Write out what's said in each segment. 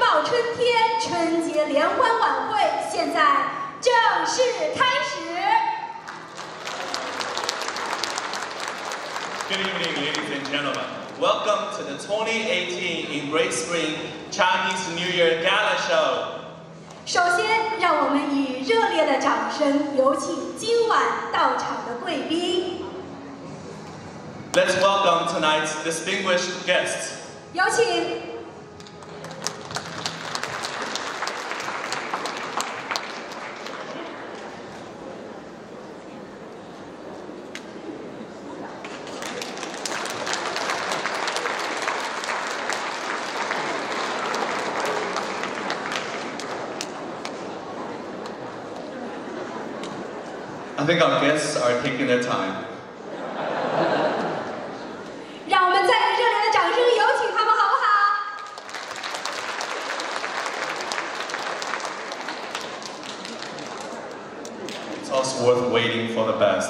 抱春天春节联欢晚会现在正式开始。 Good evening, ladies and gentlemen. Welcome to the 2018 Embrace Spring Chinese New Year Gala Show. 首先，让我们以热烈的掌声有请今晚到场的贵宾。 Let's welcome tonight's distinguished guests. 有请。 I think our guests are taking their time. 让我们再以热烈的掌声有请他们，好不好？ It's also worth waiting for the best.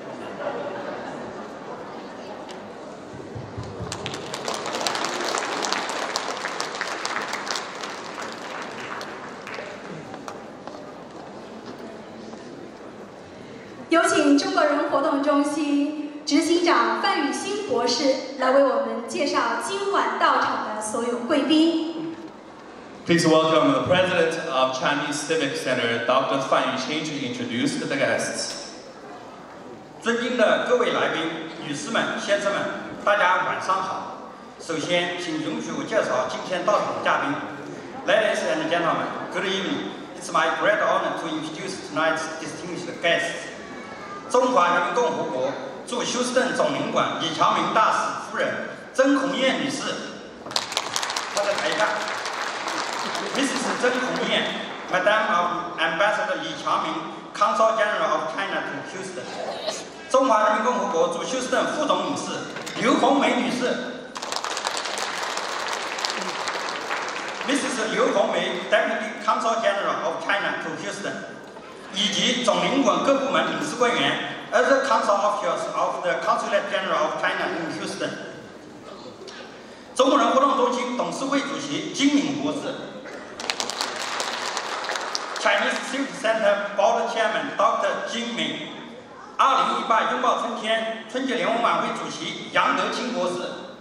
有请中国人活动中心执行长范宇新博士来为我们介绍今晚到场的所有贵宾。 Please welcome the President of Chinese Civic Center, Dr. Fan Yuxin, to introduce the guests. 尊敬的各位来宾、女士们、先生们，大家晚上好。首先，请允许我介绍今天到场的嘉宾。Ladies and gentlemen, good evening. It's my great honor to introduce tonight's distinguished guests. 中华人民共和国驻休斯顿总领馆李强明大使夫人曾红艳女士，她在台下。Mrs. 曾红艳 ，Madam of Ambassador 李强明 ，Consul General of China to Houston。中华人民共和国驻休斯顿副总领事刘红梅女士 ，Mrs. 刘红梅 ，Deputy Consul General of China to Houston。以及总领馆各部门领事官员 ，other consul officials of the Consulate General of China in Houston。中国人活动中心董事会主席金敏博士 ，Chinese Civic Center Board Chairman Dr. 金敏，2018拥抱春天春节联欢晚会主席杨德清博士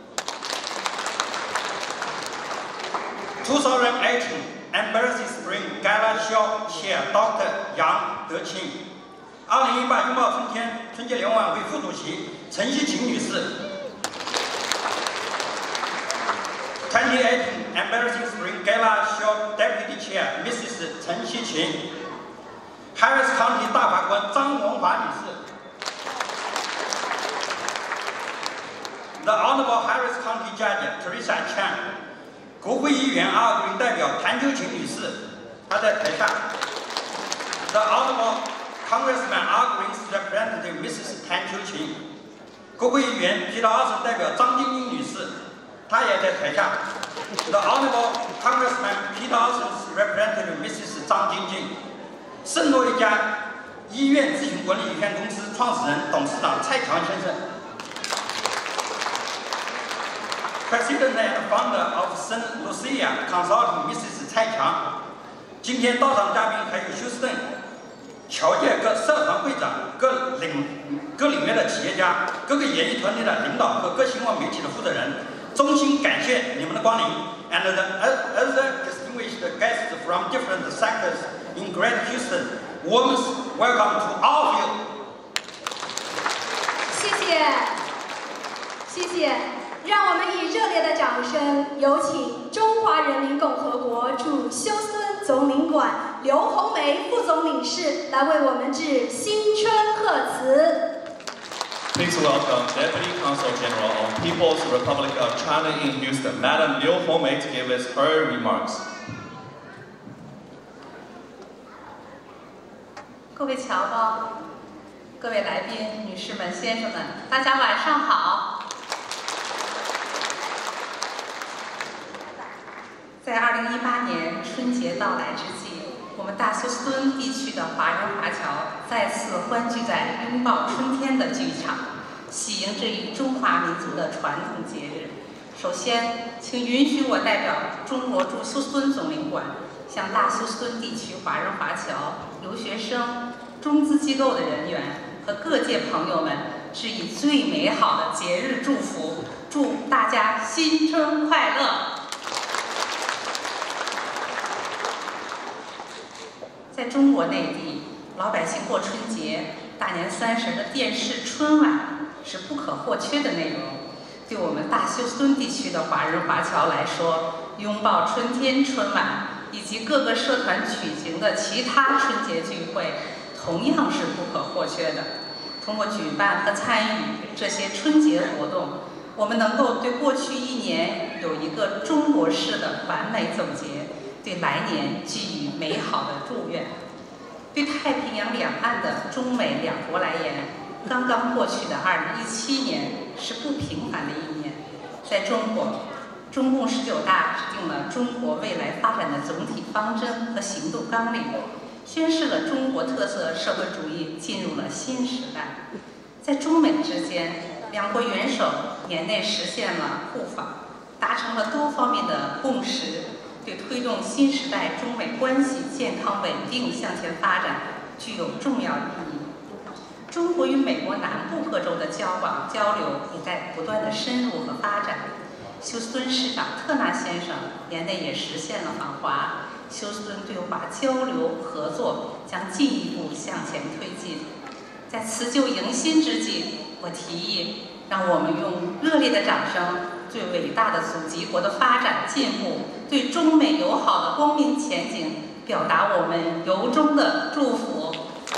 ，2018 Embrace Spring Gala Show Chair Dr. 杨德清，2018拥抱春天春节联欢晚会副主席陈希琴女士 ，2018 Embrace Spring Gala Show Deputy Chair Mrs. 陈希琴 ，Harris County 大法官张文华女士 ，The Honorable Harris County Judge Teresa Chan。国会议员220代表谭秋琴女士，她在台下。The Honorable Congressman Greens Representative Mrs. 谭秋琴，国会议员皮劳2省代表张晶晶女士，她也在台下。The Honorable Congressman Peter Austin's Representative Mrs. 张晶晶，圣诺一家医院咨询管理有限公司创始人、董事长蔡强先生。President and founder of St. Lucia Consulting Mrs. 蔡强，今天到场嘉宾还有休斯顿、侨界各社团会长、各领域的企业家、各个演艺团队的领导和各新闻媒体的负责人，衷心感谢你们的光临。And the other distinguished guests from different sectors in Great Houston, warm welcome to all of you. 谢谢，谢谢。让我们以热烈的掌声，有请中华人民共和国驻休斯顿总领馆刘红梅副总领事来为我们致新春贺词。 Please welcome Deputy Consul General of People's Republic of China in Houston, Madam Liu Hongmei, to give us her remarks. 各位侨胞、各位来宾、女士们、先生们，大家晚上好。在2018年春节到来之际，我们大休斯敦地区的华人华侨再次欢聚在拥抱春天的剧场，喜迎这一中华民族的传统节日。 首先，请允许我代表中国驻休斯敦总领馆，向大休斯敦地区华人华侨、留学生、中资机构的人员和各界朋友们致以最美好的节日祝福，祝大家新春快乐！在中国内地，老百姓过春节、大年30的电视春晚是不可或缺的内容。对我们大休斯敦地区的华人华侨来说，拥抱春天春晚以及各个社团举行的其他春节聚会，同样是不可或缺的。通过举办和参与这些春节活动，我们能够对过去一年有一个中国式的完美总结，对来年寄予美好的祝愿。对太平洋两岸的中美两国来言，刚刚过去的2017年是不平凡的一年。在中国，中共19大制定了中国未来发展的总体方针和行动纲领，宣示了中国特色社会主义进入了新时代。在中美之间，两国元首年内实现了互访，达成了多方面的共识，对推动新时代中美关系健康稳定向前发展具有重要意义。中国与美国南部各州的交往交流也在不断的深入和发展。休斯敦市长特纳先生年内也实现了访华，休斯敦对华交流合作将进一步向前推进。在辞旧迎新之际，我提议让我们用热烈的掌声，对伟大的祖籍国的发展进步，对中美友好的光明前景，表达我们由衷的祝福。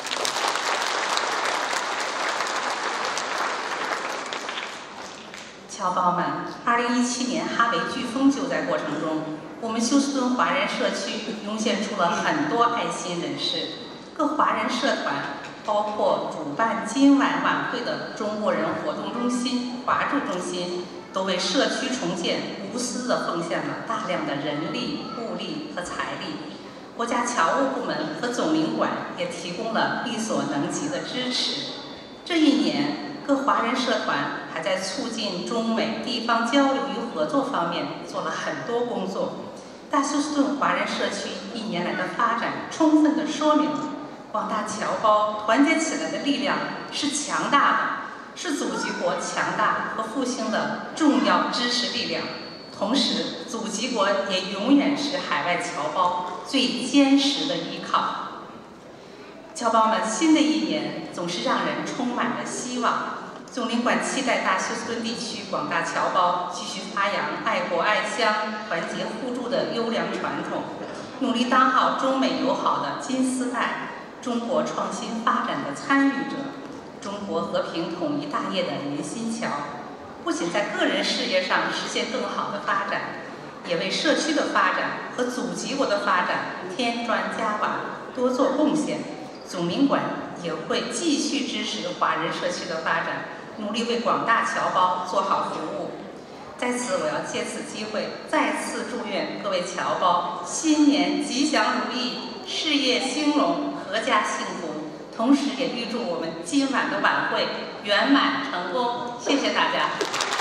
侨胞们，2017年哈维飓风救灾过程中，我们休斯敦华人社区涌现出了很多爱心人士。各华人社团，包括主办今晚晚会的中国人活动中心、华驻中心，都为社区重建无私地奉献了大量的人力、物力和财力。国家侨务部门和总领馆也提供了力所能及的支持。这一年，各华人社团还在促进中美地方交流与合作方面做了很多工作。大休斯顿华人社区一年来的发展，充分地说明了广大侨胞团结起来的力量是强大的，是祖籍国强大和复兴的重要支持力量。同时，祖籍国也永远是海外侨胞最坚实的依靠。侨胞们，新的一年总是让人充满着希望。总领馆期待大休斯敦地区广大侨胞继续发扬爱国爱乡、团结互助的优良传统，努力当好中美友好的金丝带，中国创新发展的参与者，中国和平统一大业的连心桥。不仅在个人事业上实现更好的发展，也为社区的发展和祖籍国的发展添砖加瓦，多做贡献。总领馆也会继续支持华人社区的发展，努力为广大侨胞做好服务。在此，我要借此机会再次祝愿各位侨胞新年吉祥如意，事业兴隆，阖家幸福。同时，也预祝我们今晚的晚会圆满成功。谢谢大家。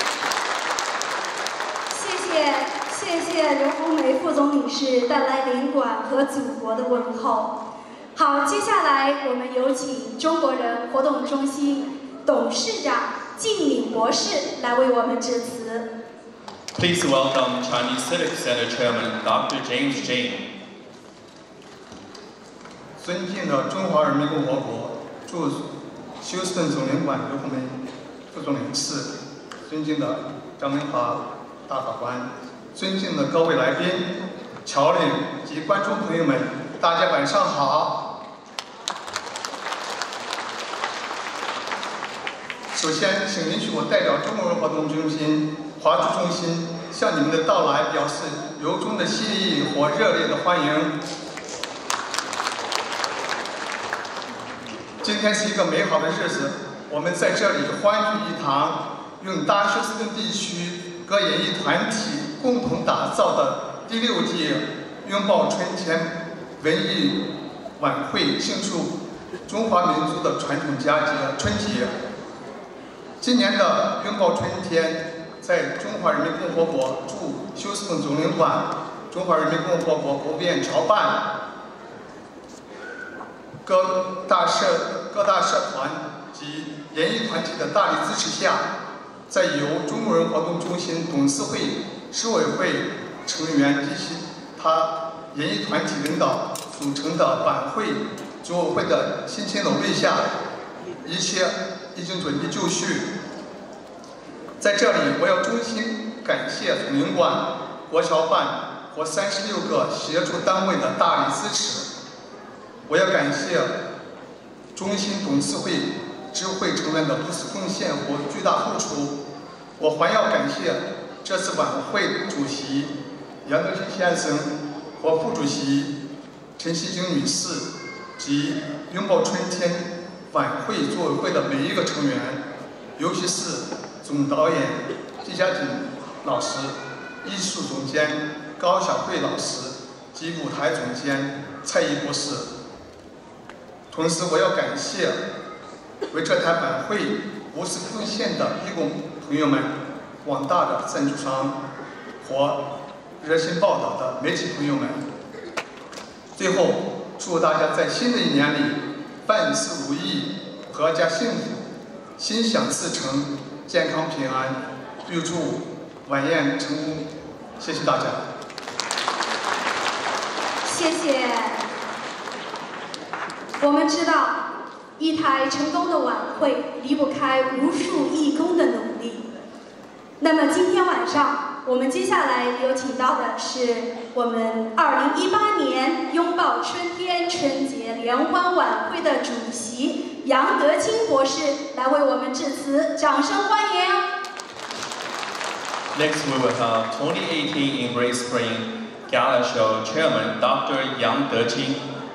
谢谢刘红梅副总领事带来领馆和祖国的问候。好，接下来我们有请中国人活动中心董事长靳敏博士来为我们致辞。 Please welcome Chinese Civic Center Chairman Dr. James Jane. 尊敬的中华人民共和国驻休斯顿总领馆刘红梅副总领事，尊敬的张文华大法官，尊敬的各位来宾、侨领及观众朋友们，大家晚上好。首先，请允许我代表中国人活动中心、华驻中心，向你们的到来表示由衷的谢意和热烈的欢迎。今天是一个美好的日子，我们在这里欢聚一堂，用大休斯顿地区各演艺团体共同打造的第6届拥抱春天文艺晚会，庆祝中华民族的传统佳节春节。今年的拥抱春天在中华人民共和国驻休斯顿总领馆、中华人民共和国国务院侨办、各大社团及演艺团体的大力支持下，在由中国人活动中心董事会、市委会成员及其他演艺团体领导组成的晚会组委会的辛勤努力下，一切已经准备就绪。在这里，我要衷心感谢总领馆、国侨办和36个协助单位的大力支持。我要感谢中心董事会执会成员的不懈贡献和巨大付出。我还要感谢这次晚会主席杨德清先生和副主席陈希晶女士及拥抱春天晚会组委会的每一个成员，尤其是总导演季家锦老师、艺术总监高晓慧老师及舞台总监蔡毅博士。同时，我要感谢为这台晚会无私奉献的义工朋友们、广大的赞助商和热心报道的媒体朋友们。最后，祝大家在新的一年里万事如意、阖家幸福、心想事成、健康平安，预祝晚宴成功。谢谢大家。 谢谢。我们知道，一台成功的晚会离不开无数义工的努力。那么今天晚上，我们接下来有请到的是我们2018年拥抱春天春节联欢晚会的主席杨德清博士来为我们致辞，掌声欢迎。 Next, we will have 2018 Embrace Spring Gala Show Chairman Dr. Yang Deqing.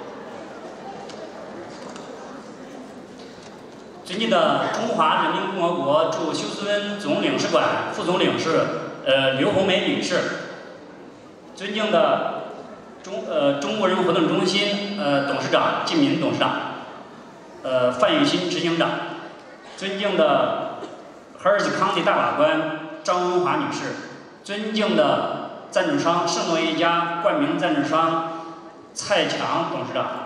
尊敬的中华人民共和国驻休斯敦总领事馆副总领事刘红梅女士，尊敬的中国人民活动中心董事长靳民董事长，范玉新执行长，尊敬的哈尔斯康体大法官张文华女士，尊敬的赞助商圣诺一家冠名赞助商蔡强董事长。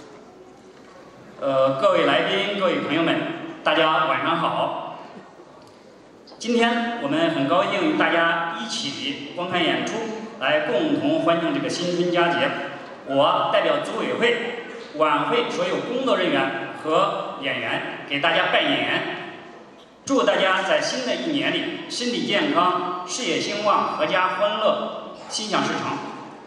各位来宾、各位朋友们，大家晚上好。今天我们很高兴与大家一起观看演出，来共同欢庆这个新春佳节。我代表组委会、晚会所有工作人员和演员给大家拜年，祝大家在新的一年里身体健康、事业兴旺、阖家欢乐、心想事成。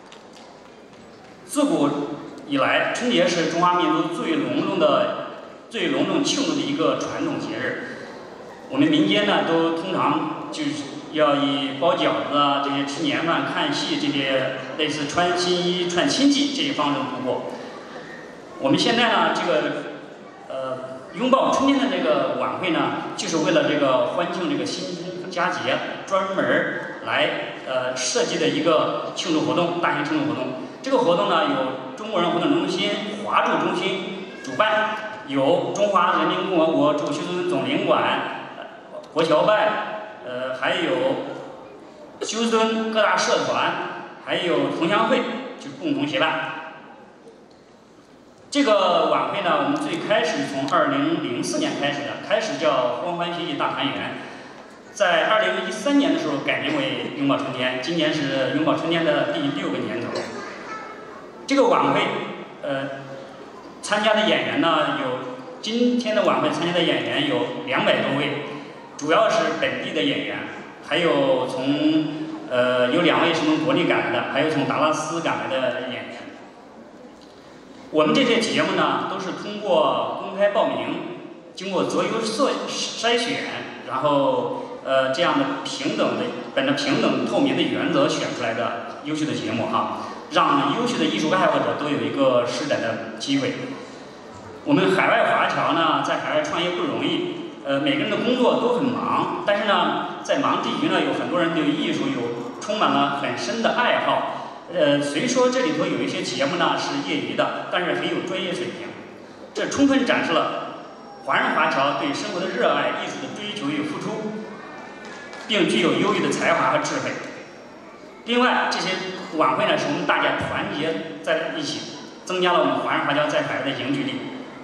自古以来，春节是中华民族最隆重庆祝的一个传统节日。我们民间呢，都通常就是要以包饺子啊、这些吃年饭、看戏这些类似穿新衣、串亲戚这些方式度过。我们现在呢，这个拥抱春天的这个晚会呢，就是为了这个欢庆这个新春佳节，专门来设计的一个庆祝活动，大型庆祝活动。这个活动呢，由中国人活动中心华驻中心主办，由中华人民共和国驻休斯顿总领馆、国侨办，还有休斯顿各大社团，还有同乡会，就共同协办。这个晚会呢，我们最开始从2004年开始的，开始叫欢欢喜喜大团圆，在2013年的时候改名为拥抱春天，今年是拥抱春天的第6个年头。这个晚会，参加的演员呢，今天的晚会参加的演员有200多位，主要是本地的演员，还有有2位是从国内赶来的，还有从达拉斯赶来的演员。我们这些节目呢，都是通过公开报名，经过择优筛选，然后这样的本着平等透明的原则选出来的优秀的节目哈。让优秀的艺术爱好者都有一个施展的机会。我们海外华侨呢，在海外创业不容易，每个人的工作都很忙，但是呢，在忙之余呢，有很多人对艺术充满了很深的爱好。虽说这里头有一些节目呢是业余的，但是很有专业水平，这充分展示了华人华侨对生活的热爱、艺术的追求与付出。 并具有优异的才华和智慧。另外，这些晚会呢，使我们大家团结在一起，增加了我们华人华侨在海外的凝聚力。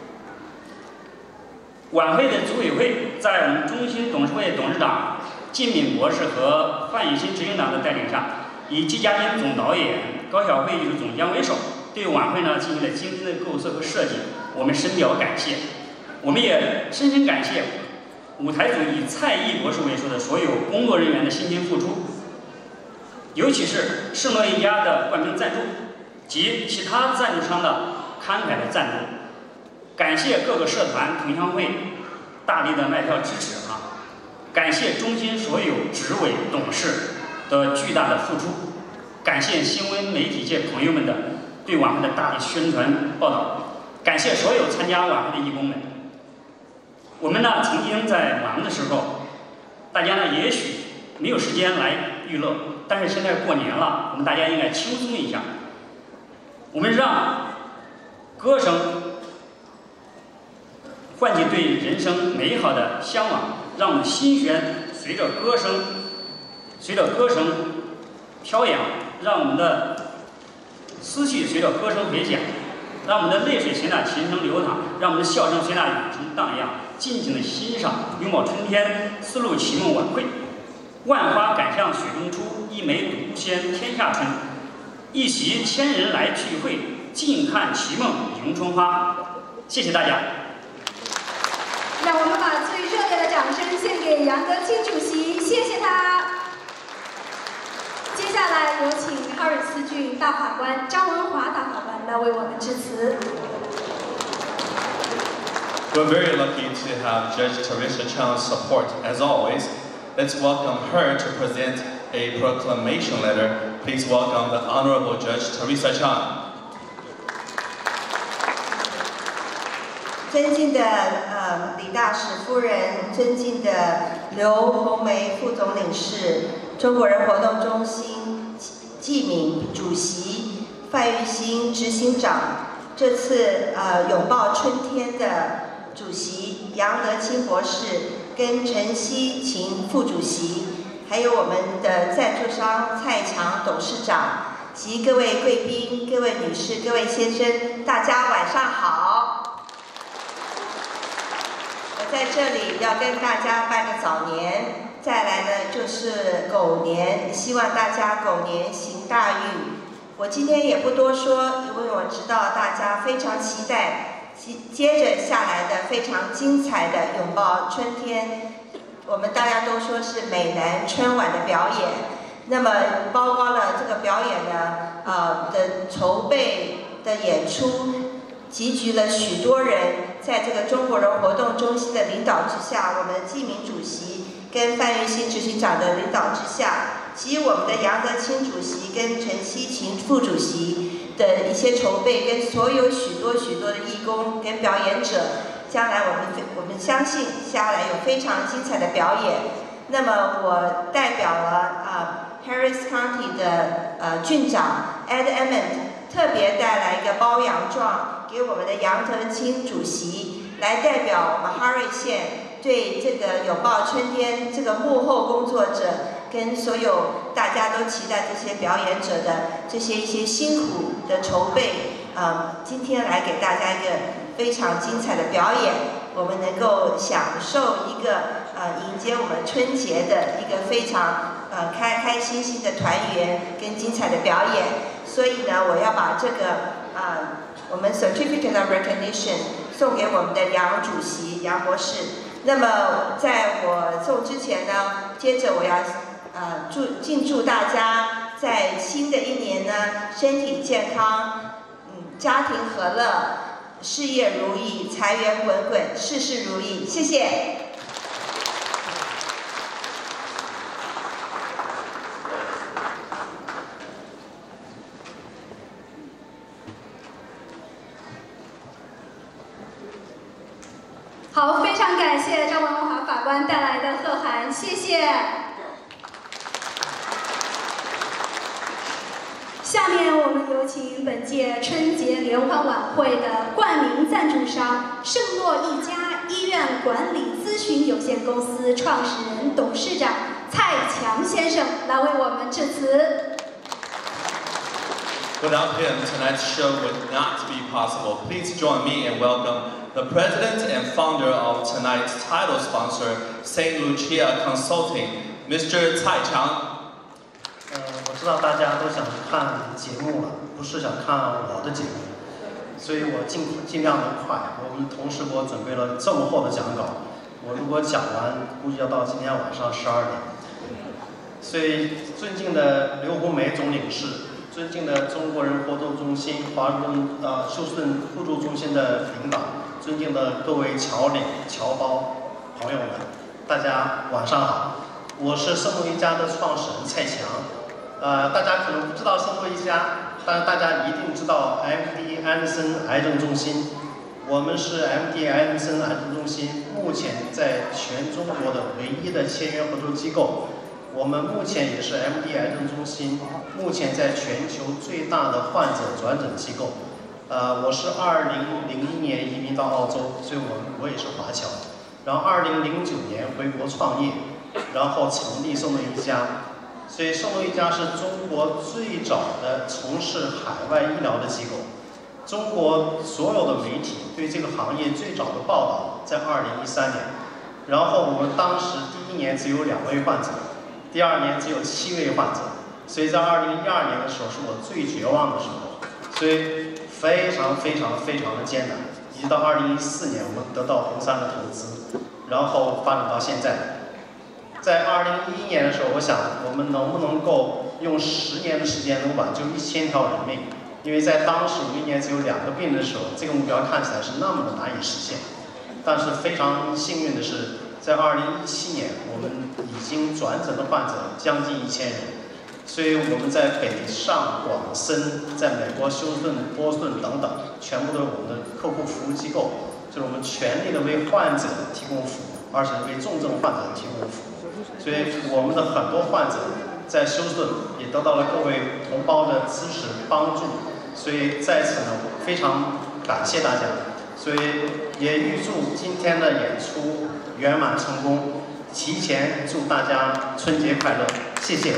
晚会的组委会在我们中心董事会董事长靳敏博士和范雨欣执行长的带领下，以季佳斌总导演、高晓慧艺术总监为首，对晚会呢进行了精心的构思和设计，我们深表感谢。我们也深深感谢舞台组以蔡毅博士为首的所有工作人员的辛勤付出，尤其是圣诺一家的冠名赞助及其他赞助商的慷慨的赞助。感谢各个社团同乡会大力的卖票支持感谢中心所有执委董事的巨大的付出，感谢新闻媒体界朋友们的对晚会的大力宣传报道，感谢所有参加晚会的义工们。我们呢曾经在忙的时候，大家呢也许没有时间来娱乐，但是现在过年了，我们大家应该轻松一下。我们让歌声唤起对人生美好的向往，让我们心弦随着歌声飘扬，让我们的思绪随着歌声回响，让我们的泪水随那琴声流淌，让我们的笑声随那雨声荡漾，尽情的欣赏拥抱春天丝路启梦晚会。万花赶向雪中出，一梅独先天下春。一席千人来聚会，尽看其梦迎春花。谢谢大家。 让我们把最热烈的掌声献给杨德清主席，谢谢他。接下来有请哈尔斯郡大法官张文华大法官来为我们致辞。 We're very lucky to have Judge Teresa Chang's support as always. Let's welcome her to present a proclamation letter. Please welcome the Honorable Judge Teresa Chang. 尊敬的李大使夫人，尊敬的刘红梅副总领事，中国人活动中心季敏主席，范玉兴执行长，这次拥抱春天的主席杨德清博士跟陈希琴副主席，还有我们的赞助商蔡强董事长及各位贵宾、各位女士、各位先生，大家晚上好。我在这里要跟大家拜个早年，再来呢就是狗年，希望大家狗年行大运。我今天也不多说，因为我知道大家非常期待接着下来的非常精彩的拥抱春天。我们大家都说是美南春晚的表演，那么包括了这个表演呢的筹备的演出。集聚了许多人，在这个中国人活动中心的领导之下，我们季敏主席跟范玉兴执行长的领导之下，及我们的杨德清主席跟陈希琴副主席的一些筹备，跟所有许多的义工跟表演者，将来我们相信下来有非常精彩的表演。那么我代表了Harris County 的郡长 Ed Emmond 特别带来一个褒扬状给我们的杨德清主席，来代表我们哈瑞县对这个拥抱春天这个幕后工作者跟所有大家都期待这些表演者的这些一些辛苦的筹备，今天来给大家一个非常精彩的表演，我们能够享受一个迎接我们春节的一个非常开开心心的团圆跟精彩的表演。所以呢，我要把这个我们 Certificate of Recognition 送给我们的杨主席杨博士。那么在我送之前呢，接着我要敬祝大家在新的一年呢身体健康，家庭和乐，事业如意，财源滚滚，事事如意。谢谢。 好，非常感谢张文华法官带来的贺函，谢谢。下面我们有请本届春节联欢晚会的冠名赞助商圣诺一家医院管理咨询有限公司创始人、董事长蔡强先生来为我们致辞。 Without him, tonight's show would not be possible. Please join me in welcome the president and founder of tonight's title sponsor, St. Lucia Consulting, Mr. Cai Qiang. 我知道大家都想看节目了，不是想看我的节目，所以我尽量的快。我们同时给我准备了这么厚的讲稿，我如果讲完，估计要到今天晚上12点。所以，尊敬的刘红梅总领事。 尊敬的中国人活动中心、休斯顿互助中心的领导，尊敬的各位侨领、侨胞朋友们，大家晚上好！我是圣诺一家的创始人蔡强。大家可能不知道圣诺一家，但是大家一定知道 MD 安德森癌症中心。我们是 MD 安德森癌症中心目前在全中国的唯一的签约合作机构。 我们目前也是 MD 癌症中心目前在全球最大的患者转诊机构。我是2001年移民到澳洲，所以我也是华侨。然后2009年回国创业，然后成立圣诺一家。所以圣诺一家是中国最早的从事海外医疗的机构。中国所有的媒体对这个行业最早的报道在2013年。然后我们当时第1年只有2位患者。 第2年只有7位患者，所以在2012年的时候是我最绝望的时候，所以非常的艰难。一直到2014年，我们得到红杉的投资，然后发展到现在。在2011年的时候，我想我们能不能够用10年的时间能挽救1000条人命？因为在当时1年只有2个病人的时候，这个目标看起来是那么的难以实现。但是非常幸运的是。 在2017年，我们已经转诊的患者将近1000人，所以我们在北上广深，在美国休斯顿、波士顿等等，全部都是我们的客户服务机构，就是我们全力的为患者提供服务，而且为重症患者提供服务。所以我们的很多患者在休斯顿也得到了各位同胞的支持帮助，所以在此呢，非常感谢大家。所以也预祝今天的演出 圆满成功，提前祝大家春节快乐，谢谢。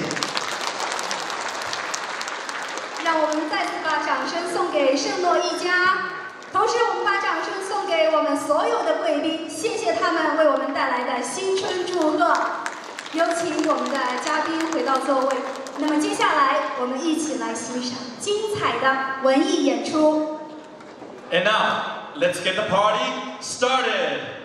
让我们再次把掌声送给圣诺一家，同时我们把掌声送给我们所有的贵宾，谢谢他们为我们带来的新春祝贺。有请我们的嘉宾回到座位。那么接下来我们一起来欣赏精彩的文艺演出。 And now, let's get the party started.